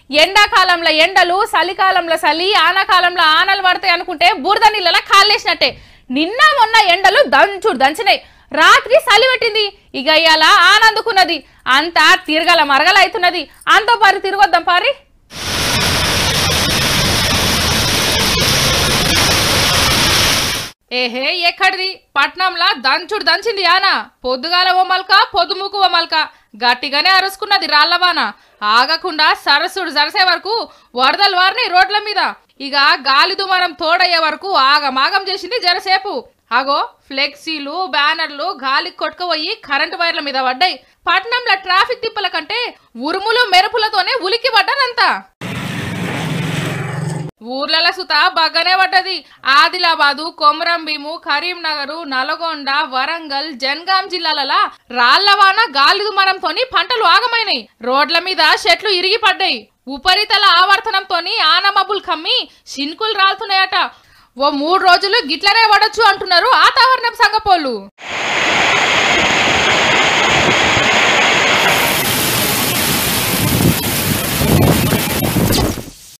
ఎండాకాలంలో ఎండలు, చలికాలంలో చలి, ఆనకాలంలో ఆనలు పడతాయి అనుకుంటే బురద నీళ్ళలా కాళ్ళేసినట్టే. నిన్న మొన్న ఎండలు దంచినాయి, రాత్రి చలి పెట్టింది. ఇక ఇవాళ ఆనందుకున్నది, అంతా తిరగల మరగల అవుతున్నది. అంతో పారి తిరగొద్దాం పారి. ఏహే ఎక్కడిది, పట్నంలా దంచింది ఆన. పొద్దుగాల ఓ మల్క, పొద్దుముకు ఓ మల్క, గట్టిగానే అరుసుకున్నది రాళ్లవాన. ఆగకుండా సరస్సుడు జరసే వరకు వరదలు వారిని రోడ్ల మీద. ఇక గాలి దుమారం తోడయ్యే వరకు ఆగమాగం చేసింది జరసేపు. అగో ఫ్లెక్సీలు, బ్యానర్లు గాలి కొట్టుకుపోయి కరెంటు వైర్ల మీద పడ్డాయి. పట్నంలో ట్రాఫిక్ తిప్పల కంటే ఉరుములు మెరుపులతోనే ఉలికి పడ్డారంతా. ఊర్ల సుత బగ్గనే పడ్డది. ఆదిలాబాదు, కొమరంభీము, కరీంనగర్, నల్గొండ, వరంగల్, జనగాం జిల్లాలలో రాళ్లవాన గాలి దుమారంతో పంటలు ఆగమైనాయి. రోడ్ల మీద చెట్లు ఇరిగి పడ్డాయి. ఉపరితల ఆవర్తనంతో ఆనమబ్బులు కమ్మి చినుకులు రాలుతున్నాయట. ఓ 3 రోజులు గిట్లనే పడొచ్చు అంటున్నారు వాతావరణం సంగపోళ్ళు.